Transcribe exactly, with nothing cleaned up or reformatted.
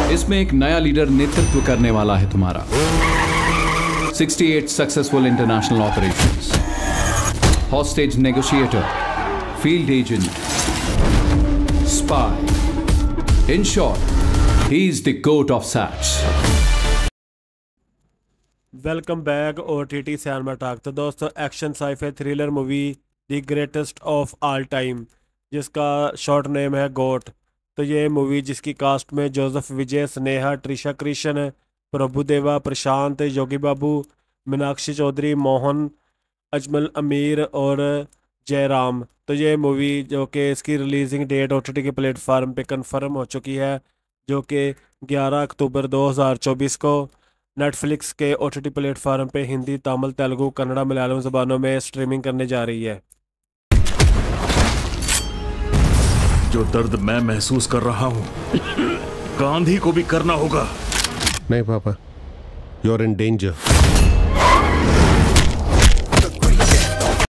इसमें एक नया लीडर नेतृत्व करने वाला है तुम्हारा। अड़सठ successful international operations, hostage negotiator, field agent, spy. In short, he is the goat of सैच। Welcome back O T T cinema talk. तो दोस्तों, action sci-fi thriller movie the greatest of all time, जिसका short name है goat. तो ये movie जिसकी cast में Joseph Vijay, Sneha, Trisha Krishna, Prabhudeva, Prashanth, Yogi Babu, Meenakshi Chaudhary, Mohan, Ajmal Ameer और जयराम। तो ये मूवी जो कि इसकी releasing date O T T के प्लेटफार्म पे कंफर्म हो चुकी है, जो कि ग्यारह अक्टूबर दो हज़ार चौबीस को नेटफ्लिक्स के ओ टी टी प्लेटफार्म पे हिंदी, तमिल, तेलुगु, कन्नड़ा, मलयालम ज़बानों में स्ट्रीमिंग करने जा रही है। जो दर्द मैं महसूस कर रहा हूँ, गांधी को भी करना होगा। नहीं पापा, यू आर इन डेंजर।